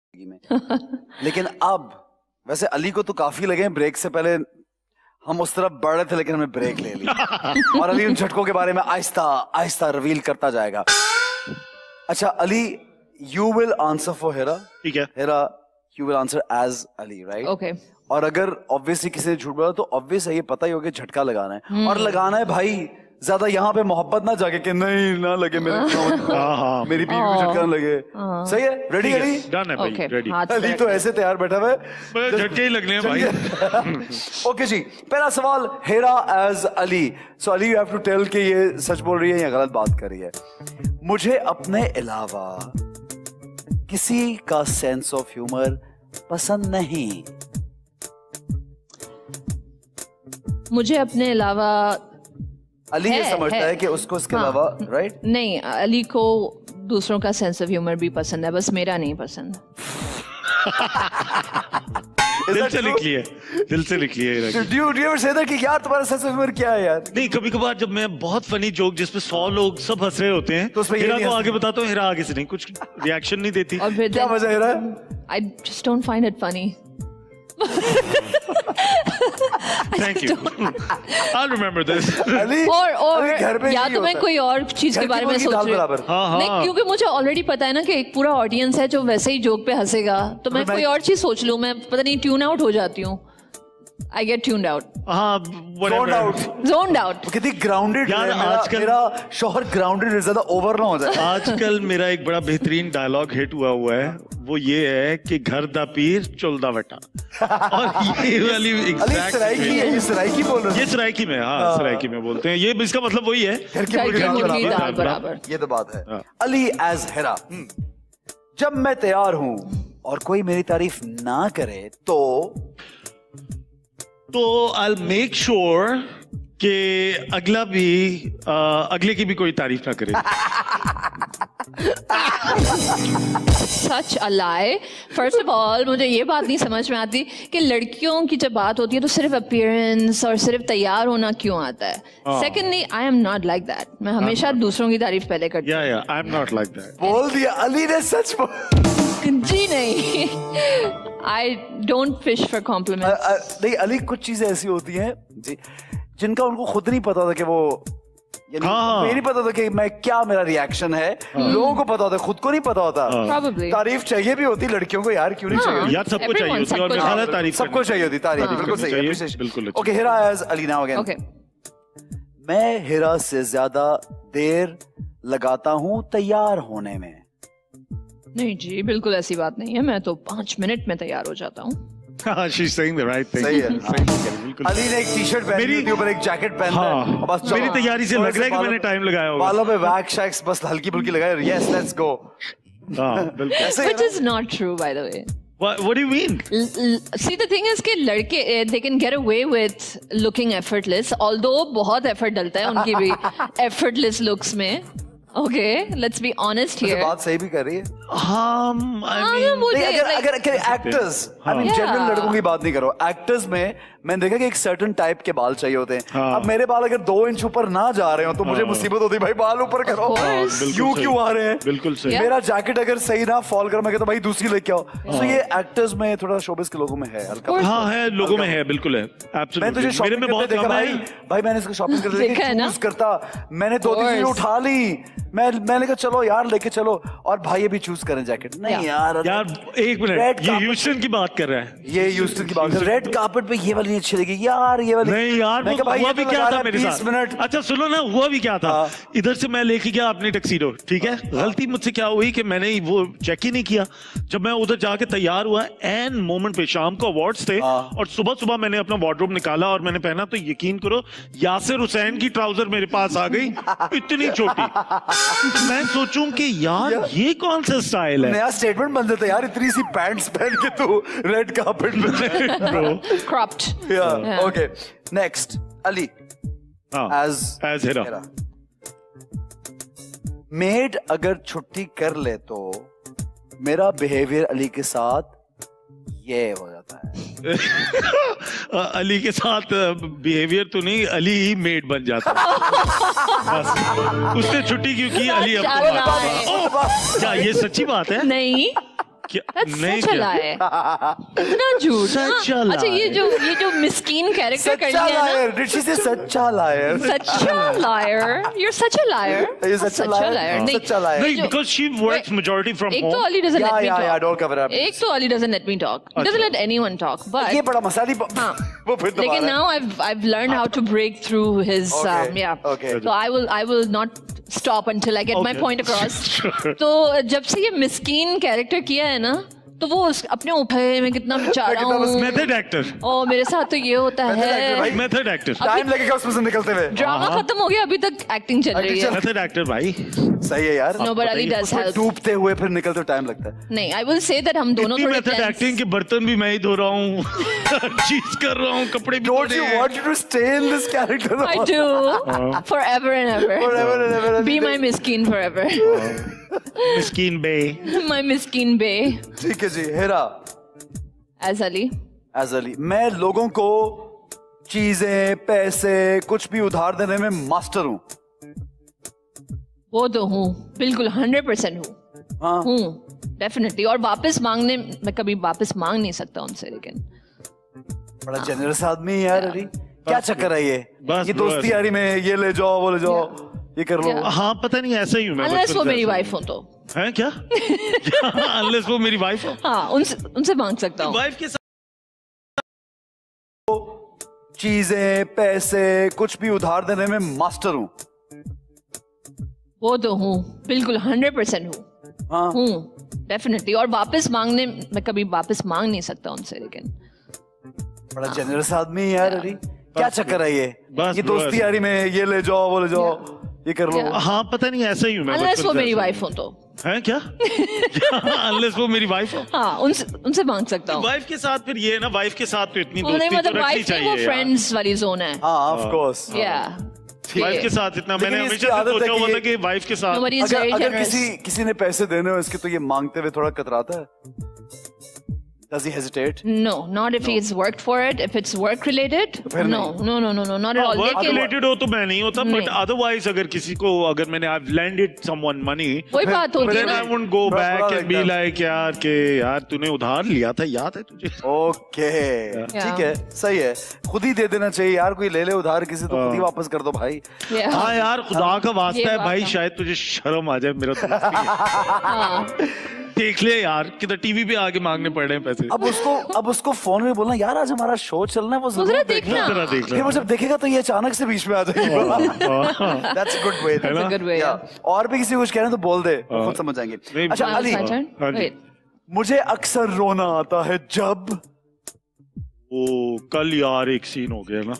में। लेकिन अब वैसे अली को तो काफी लगे हैं, ब्रेक से पहले हम उस तरफ बढ़ रहे थे लेकिन हमने ब्रेक ले ली और अली उन झटकों के बारे में आहिस्ता आहिस्ता रिवील करता जाएगा। अच्छा Ali, you will answer for Hira. ठीक है Hira, you will answer as Ali, right? Okay. और अगर ऑब्वियसली किसी ने झूठ बोला तो ऑब्वियस है, ये पता ही होगा झटका लगाना है और लगाना है भाई ज्यादा यहाँ पे मोहब्बत ना जाके कि नहीं ना लगे मेरे मेरी बीवी को झटका ना लगे। सही है? रेडी अली? डन है भाई, रेडी। अली तो ऐसे तैयार बैठा हुआ है, झटके ही लगने हैं भाई। ओके जी, पहला सवाल Hira as Ali. So Ali you have to tell कि ये सच बोल रही है या गलत बात कर रही है। मुझे अपने अलावा किसी का सेंस ऑफ ह्यूमर पसंद नहीं। मुझे अपने अलावा अली ये समझता है कि उसको इसके अलावा, राइट? नहीं, अली को दूसरों का सेंस ऑफ ह्यूमर भी पसंद है, बस मेरा नहीं पसंद। दिल से लिखिए, दिल से लिखिए। Do you ever say that कि यार तुम्हारा सेंस ऑफ ह्यूमर क्या है यार? नहीं, कभी कभार जब मैं बहुत फनी जोक जिसपे 100 लोग सब हंस रहे होते हैं तो उसमें हिरा को आगे बताता हूँ, हिरा आगे से नहीं कुछ रिएक्शन नहीं देती। और फिर क्या वजह हिरा? I just don't find it funny. Thank you. I'll remember this. Ali, और घर पे या तो मैं कोई और चीज के बारे में सोच रही हूँ। नहीं, क्योंकि मुझे ऑलरेडी पता है ना कि एक पूरा ऑडियंस है जो वैसे ही जोक पे हंसेगा, तो मैं कोई और चीज सोच लूँ, मैं पता नहीं ट्यून आउट हो जाती हूँ। I get tuned out. हाँ, zoned out. कितनी grounded यार, है आजकल मेरा शोहर grounded है, ज्यादा ओवर ना हो जाए। आजकल मेरा एक बड़ा बेहतरीन डायलॉग हिट हुआ है, वो ये है कि घर दा पीर चुलदा वटा। और ये वाली ये सराइकी बोल रहे हैं। ये सराइकी में, हाँ सराइकी में बोलते हैं। ये इसका मतलब वही है, घर की मुर्गी दाल बराबर। ये तो बात है। अली एज हेरा, जब मैं तैयार हूँ और कोई मेरी तारीफ ना करे तो I'll make sure कि अगले की भी कोई तारीफ ना करे। Such a lie. First of all, मुझे ये बात नहीं समझ में आती कि लड़कियों की जब बात होती है तो सिर्फ अपीयरेंस और सिर्फ तैयार होना क्यों आता है। Secondly, I am not like that. मैं हमेशा दूसरों की तारीफ पहले करती हूँ। Yeah, I'm not like that. बोल दिया अली ने, सच जी नहीं। I don't fish for compliments. नहीं अली, कुछ चीजें ऐसी होती हैं जी जिनका उनको खुद नहीं पता था कि वो, मुझे नहीं पता था कि मैं क्या मेरा रिएक्शन है। लोगों को पता होता है, खुद को नहीं पता होता। तारीफ चाहिए भी होती लड़कियों को, यार क्यों नहीं चाहिए यार? सबको चाहिए होती है और मेरा ख्याल है तारीफ सबको चाहिए होती। तारीफ बिल्कुल सही है, बिल्कुल। Okay Hira as Ali now again. मैं हिरा से ज्यादा देर लगाता हूँ तैयार होने में। नहीं जी, बिल्कुल ऐसी बात नहीं है, मैं तो 5 मिनट में तैयार हो जाता हूँ। She's saying the right thing. सही है। अली ने एक टी-शर्ट पहनी है, ऊपर एक जैकेट पहना है, बस मेरी तैयारी से लग रहा है कि मैंने टाइम लगाया होगा। बालों पे वैक्स शैक्स बस हल्की फुल्की लगाए, yes let's go। Which is not true by the way. What do you mean? See the thing is कि लड़के they can get away with looking effortless, although बहुत effort डलता है उनकी भी effortless looks में। Okay, let's be honest here. बात सही भी कर रही है। अगर एक्टर्स, जनरल लड़कों की बात नहीं करो, एक्टर्स में मैंने देखा कि एक सर्टेन टाइप के बाल चाहिए होते हैं। अब मेरे बाल अगर 2 इंच ऊपर ना जा रहे हो तो मुझे मुसीबत होती है, भाई बाल ऊपर करो, यूं क्यों आ रहे हैं? बिल्कुल सही। मेरा जैकेट अगर सही ना फॉल कर, मैं कहता भाई दूसरी लेके आओ। तो ये एक्टर्स में थोड़ा शोबिस के लोगों में है हल्का। हाँ है, लोगों में है, बिल्कुल है। मैं तुझे शॉपिंग करते देखा भाई, मैंने इसको शॉपिंग करते चूज करता, मैंने 2-3 चीजें उठा ली, मैंने कहा चलो यार लेके चलो, और भाई ये भी चूज करें जैकेट। नहीं यार एक मिनट, ये ह्यूस्टन की बात कर रहा है। ये ह्यूस्टन की बात कर रहा है। रेड कार्पेट पे ये वाली नहीं अच्छी लगेगी यार, ये वाली नहीं यार। हुआ भी क्या था मेरे साथ? अच्छा सुनो ना, हुआ भी क्या था। इधर से मैं लेके गया अपनी टक्सीडो, ठीक है। गलती मुझसे क्या हुई कि मैंने वो चेक ही नहीं किया। जब मैं उधर जाके तैयार हुआ, एन मोमेंट पे शाम को अवार्ड्स थे और सुबह सुबह मैंने अपना वार्डरोब निकाला और मैंने पहना, तो यकीन करो यासिर हुसैन की ट्राउजर मेरे पास आ गई, इतनी छोटी। मैं सोचूं कि यार ये कौन सा स्टाइल है? नया स्टेटमेंट बन देता यार, इतनी सी पैंट्स पहन के तू रेड कार्पेट में। Cropped. Okay next Ali as Hira. Maid अगर छुट्टी कर ले तो मेरा बिहेवियर अली के साथ ये हो जाता है। अली के साथ बिहेवियर तो नहीं, अली ही मेड बन जाता है। उसने छुट्टी क्यों की? अली अब क्या ये सच्ची बात है? नहीं That's such a lie. इतना झूठ। Such a अच्छा ये lie. जो मिस्कीन कैरेक्टर कर सच्चा लिया ना। लायर, did she say सच्चा लायर? सच्चा liar. You're such a liar. You're such a liar. नहीं, सच्चा लायर। नहीं, because she works majority from एक home. तो Ali doesn't let me Yeah, talk. don't cover up. एक तो Ali doesn't let me talk. He doesn't let anyone talk. But ये बड़ा मसाली हाँ, वो फिर लेकिन दोबारा। now I've learned how to break through his Okay, yeah. okay. So I will not stop until I get my Okay. point across. तो जब से ये मिस्कीन कैरेक्टर किया है ना, तो वो अपने ऊपर मैं कितना बेचारा हूँ। Method actor. और मेरे साथ तो ये होता Method actor है। भाई। Method actor. टाइम लगेगा उसमें से निकलते हुए। ड्रामा खत्म हो गया, अभी तक एक्टिंग चल रही है। Method actor भाई. सही है यार। No, but Ali does उसमें help. डूबते हुए फिर निकलते टाइम लगता है। नहीं, I will say that हम दोनों इतनी थोड़े मेथड tense- एक्टिंग के बर्तन भी मैं ही धो रहा हूँ. चीज कर रहा हूँ, कपड़े भी धो Don't रहे you हैं. want you to stay in this character? I do. Forever and ever. Forever and ever. Be my miskin forever. Miskin bay. My miskin bay. ठीक है ji, Hira As Ali. As Ali, मैं लोगों को चीजें, पैसे, कुछ भी उधार देने में मास्टर हूँ। वो तो हूँ, बिल्कुल 100% हूँ। हाँ। हूँ, डेफिनेटली। और वापस मांगने, मैं कभी वापस मांग नहीं सकता उनसे, लेकिन बड़ा जेनरस आदमी है यार अली। क्या चक्कर है ये? बस ये bro, दोस्ती यारी में ये ले जाओ, वो ले जाओ, ये कर लो। Yeah. हाँ पता नहीं, ऐसा ही हूँ मैं. अनलेस वो बचपन से मेरी ऐसा वाइफ हो तो। हूँ. हैं क्या? अनलेस वो मेरी वाइफ हो. हाँ, उनसे मांग सकता हूँ। वाइफ के साथ चीजें, पैसे, कुछ भी उधार देने में मास्टर हूँ। वो तो हूँ, बिल्कुल 100% हूँ। हाँ। हूँ, डेफिनेटली। और वापस मांगने, मैं कभी वापस मांग नहीं सकता उनसे, लेकिन बड़ा जेनरस आदमी है यार अली। क्या चक्कर है ये? बस ये bro, दोस्ती यारी में ये ले जाओ, वो ले जाओ, ये कर लो। Yeah. हाँ पता नहीं, ऐसा ही हूँ मैं. अनलेस बचपन वो से मेरी ऐसा वाइफ हूँ. हो तो। हैं क्या? अनलेस वो मेरी वाइफ हो. हाँ, उनसे मांग सकता हूँ। वाइफ के साथ फिर ये है ना, वाइफ के साथ तो इतनी नहीं, दोस्ती तो मतलब रखनी वाइफ नहीं, चाहिए वो यार. फ्रेंड्स वाली जोन है। हाँ, ऑफ कोर्स। Yeah. वाइफ के साथ इतना लेकिन मैंने इसकी हमेशा से आदत है सोचा कि हुआ ये- था कि वाइफ के साथ. Nobody is very अगर generous. किसी ने पैसे देने हो इसके, तो ये मांगते हुए थोड़ा कतराता है। Does he hesitate? No, not if he's worked for it. If it's work related, फिर no, not at all. Work लेकिन रिलेटेड हो तो मैं नहीं होता, बट नहीं। अदरवाइज अगर किसी को, अगर मैंने I've lended someone money, वही बात होती है then I ना। won't go थोड़ा back and be लगता like यार के यार तूने उधार लिया था, याद है तुझे? ओके, ठीक है, सही है। खुद ही दे देना चाहिए यार, कोई ले ले उधार किसी तो खुद ही वापस कर दो भाई। Yeah. हाँ यार, खुदा का वास्ता ये है बात भाई, है। शायद तुझे शर्म आ जाए, मेरा दोस्त ही है। हाँ, देख ले यार, किधर टीवी पे आके मांगने पड़ रहे हैं पैसे. अब उसको फोन में बोलना, यार आज हमारा शो चलना है, वो जरा जरूर देखना। जरा देख फिर वो जब देखेगा तो ये अचानक से बीच में आ जाएगी। That's a good way. है ना? That's a good way. Yeah. और भी किसी को कुछ कह रहे हैं तो बोल दे, वो खुद समझ जाएंगे। नहीं, अच्छा Now Ali, it's my turn? हाँ जी। Wait. मुझे अक्सर रोना आता है जब ओ कल यार एक सीन हो गया ना,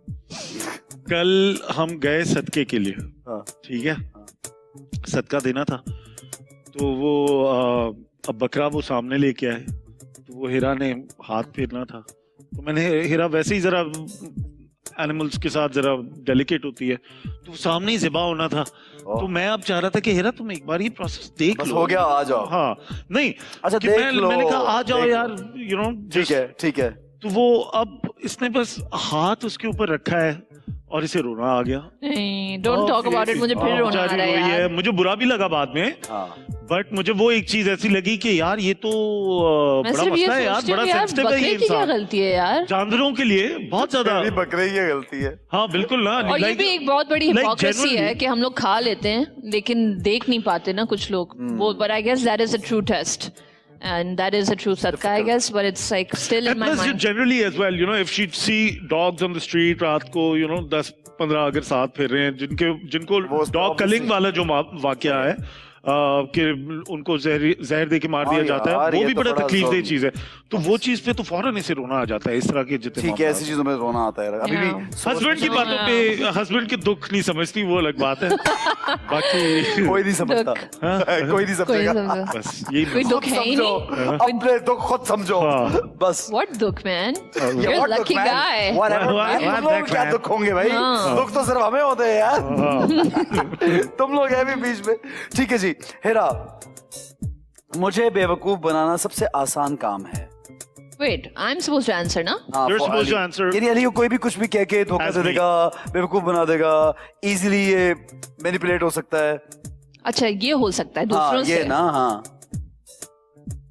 कल हम गए सदके के लिए, हाँ। ठीक है, सदका देना था, तो वो अब बकरा वो सामने लेके आए, तो वो हिरा ने हाथ फेरना था, तो मैंने, हिरा वैसे ही जरा एनिमल्स के साथ जरा डेलिकेट होती है, तो सामने ही ज़िबा होना था, तो मैं अब चाह रहा था कि हिरा तुम एक बार ये प्रोसेस देख बस लो, हो गया, आ जाओ। हाँ नहीं, अच्छा, कि देख लो, मैंने कहा आ जाओ देख यार, लो। यू नो, ठीक है, ठीक है। तो वो अब इसने बस हाथ उसके ऊपर रखा है और इसे रोना आ गया। नहीं, don't talk about it. मुझे फिर रोना आ बेचारी रहा है रोई यार। मुझे बुरा भी लगा बाद में, हाँ। बट मुझे वो एक चीज ऐसी लगी कि यार ये तो मैं बड़ा सिर्फ ये मसला है यार, सोचती हूँ बड़ा यार, सेंसिटिव है ये बकरे की क्या इंसान, गलती है यार। जानवरों के लिए बहुत ज्यादा। मेरी बकरे की गलती है। हाँ बिल्कुल ना, और ये like- भी एक बहुत बड़ी like हिपोक्रेसी है genuinely- कि हम लोग खा लेते हैं लेकिन देख नहीं पाते ना कुछ लोग वो, but I guess that is a true test and that is a true sadka I guess, but it's like still in And my plus mind. generally as well, you know, if she'd see dogs on the street रात को, you know, 10-15 अगर साथ फिर रहे हैं, जिनको वो dog obviously- Kalinga वाला जो वाकया है, कि उनको जहर दे के मार दिया हाँ जाता है, यार, वो ये भी तो बड़ा बड़ा तकलीफ दे ज़रूरी- चीज है, तो वो चीज पे तो फौरन इसे रोना आ जाता है, इस तरह के जितने ठीक है, ऐसी चीजों में रोना आता है अभी भी। Yeah. हस्बैंड की बातों पे, हस्बैंड के दुख नहीं समझती, वो अलग बात है, बाकी कोई नहीं समझता, कोई नहीं कोई समझेगा। नहीं समझा। बस यही कोई बात। दुख है ही समझो, नहीं। अपने दुख खुद समझो, हाँ। बस। What दुख man? Yeah, You're a what lucky दुख, man? guy. Whatever, What- man. what तुम लोग दुख, क्या man? दुख होंगे भाई? हाँ। दुख तो सिर्फ हमें होते हैं यार। हाँ। तुम लोग हैं भी बीच में। ठीक है जी, हेरा, मुझे बेवकूफ बनाना सबसे आसान काम है। Wait, I'm supposed to answer ना? हाँ, You're for supposed to Ali. answer. यानी अली को कोई भी कुछ भी कह के धोखा As दे me. देगा, बेवकूफ बना देगा, इजीली ये मैनिपुलेट हो सकता है। अच्छा ये हो सकता है हाँ, दूसरों ये से। ना, हाँ।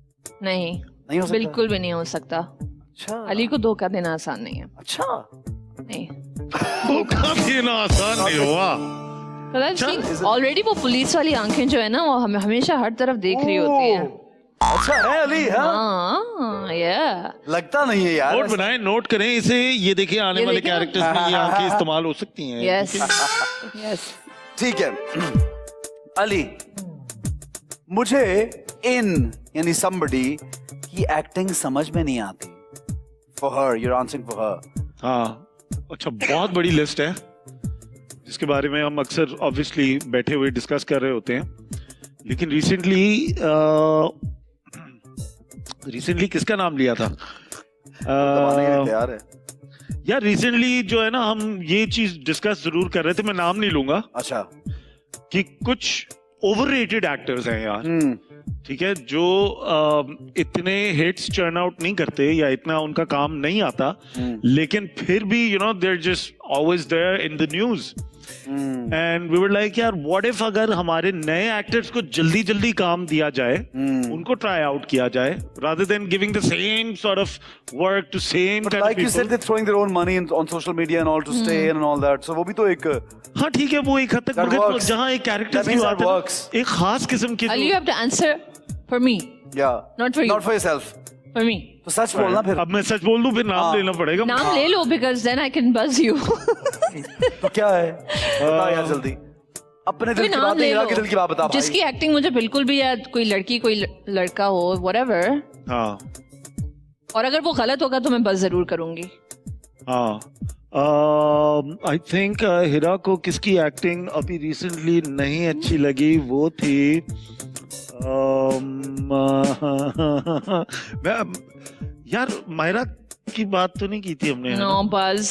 नहीं हो सकता? बिल्कुल भी नहीं हो सकता। अच्छा अली को धोखा देना आसान नहीं है। अच्छा नहीं, धोखा देना आसान नहीं हुआ। ऑलरेडी वो पुलिस वाली आंखें जो है ना वो हमेशा हर तरफ देख रही होती हैं। अच्छा है अली, हाँ, yeah. लगता नहीं है यार। नोट बनाएं, नोट करें इसे। ये देखिए आने ये वाले देखिए। कैरेक्टर्स में ये आंखें इस्तेमाल हो सकती हैं। Yes. Yes. ठीक है अली, मुझे इन यानी somebody की एक्टिंग समझ में नहीं आती। For her, you're answering for her. हाँ, अच्छा, बहुत बड़ी लिस्ट है जिसके बारे में हम अक्सर ऑब्वियसली बैठे हुए डिस्कस कर रहे होते हैं, लेकिन रिसेंटली किसका नाम लिया था तैयार है। यार रिसेंटली जो है ना, हम ये चीज डिस्कस जरूर कर रहे थे, मैं नाम नहीं लूंगा, अच्छा कि कुछ ओवररेटेड एक्टर्स हैं यार, ठीक है, जो इतने हिट्स चर्न आउट नहीं करते या इतना उनका काम नहीं आता, लेकिन फिर भी you know there just always there in the news. And we were like यार व्हाट इफ अगर हमारे नए एक्टर्स को जल्दी जल्दी काम दिया जाए, उनको ट्राई आउट किया जाए, rather than giving the same sort of work to same But kind like of you people. said, they're throwing their own money on social media and all to stay in and all that. So वो भी तो एक हाँ ठीक है, वो एक हद तक, That मगर works. जहाँ एक कैरेक्टर That की means बात that है, works. एक खास किस्म की Ali, you have to answer for me, yeah, not for you. not for yourself. For me. तो सच बोलना फिर। अब मैं सच बोल दूं फिर नाम लेना पड़ेगा। नाम ले लो because then I can buzz you. तो क्या है बता यार जल्दी, अपने दिल की बात, हीरा के दिल की बात बता भाई। जिसकी एक्टिंग मुझे बिल्कुल भी, या कोई लड़की कोई लड़का हो, whatever, हाँ और अगर वो गलत होगा तो मैं बस जरूर करूंगी। हाँ, आई थिंक हिरा को किसकी एक्टिंग अभी रिसेंटली नहीं अच्छी लगी, वो थी यार मायरा की बात तो नहीं की थी हमने। No, Buzz.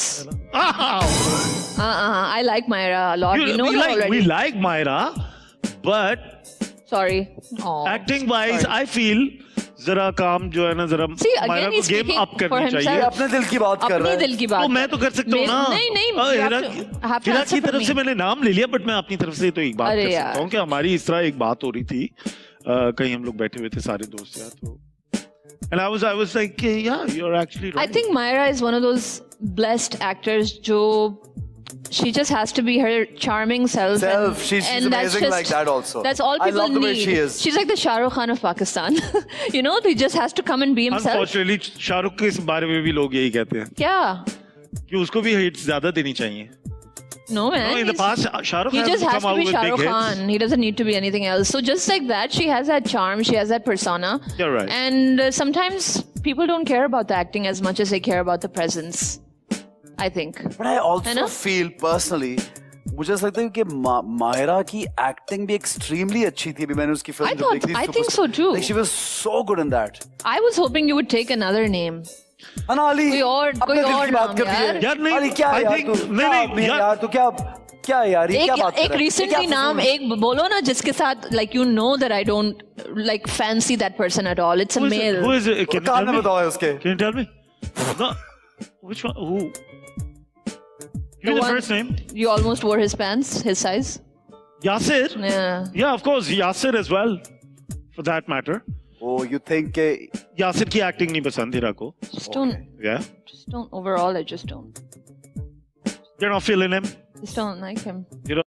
I like Myra a lot. We know her already. We like Myra, but Sorry. Oh, acting wise, I feel जरा काम जो है ना, जरा मायरा को गेम अप करनी चाहिए। अपने दिल की बात कर रहा है। अपने दिल की बात। तो मैं तो कर सकता हूँ ना। नहीं, हिरा की तरफ से मैंने नाम ले लिया, बट मैं अपनी तरफ से तो एक बात कर सकता हूँ कि हमारी इस तरह एक बात हो रही थी, कहीं हम लोग बैठे हुए थे सारे दोस्त यार, तो and I was like, yeah, you're actually right. I think Myra is one of those blessed actors जो she just has to be her charming self. She's amazing like that also. That's all I people love the way need. she is. She's like the Shah Rukh Khan of Pakistan. You know, he just has to come and be himself. Unfortunately, Shahrukh के इस बारे में भी लोग यही कहते हैं क्या? कि उसको भी हिट्स ज्यादा देनी चाहिए। No man. No, in the past, Shahrukh he has just has come to out be with Shah big Rukh hits. Khan. He doesn't need to be anything else. So just like that, she has that charm. She has that persona. You're right. And sometimes people don't care about the acting as much as they care about the presence, I think. But I also feel personally, मुझे ऐसा लगता है कि माहिरा की acting भी extremely अच्छी थी। अभी मैंने उसकी फिल्म जो देखी थी, I think so too. Like she was so good in that. I was hoping you would take another name. अनाली कोई और बात कर नाम यार नहीं, अली क्या I यार think तू नहीं यार तू क्या यार ये क्या बात कर रहा है? एक रिसेंटली नाम एक बोलो ना जिसके साथ like you know that I don't like fancy that person at all. It's a male. Who is it? Can you can't tell में me? बताओ है उसके। Can you tell me? No. Which one? Who? Give me the first name. You almost wore his pants, his size. Yasir? Yeah. Yeah, of course. Yasir as well, for that matter. Oh, you think Yasir की acting नहीं पसंद हिरा को? Just don't. Yeah. Just don't. Overall, I just don't. You're not feeling him. Just don't like him. You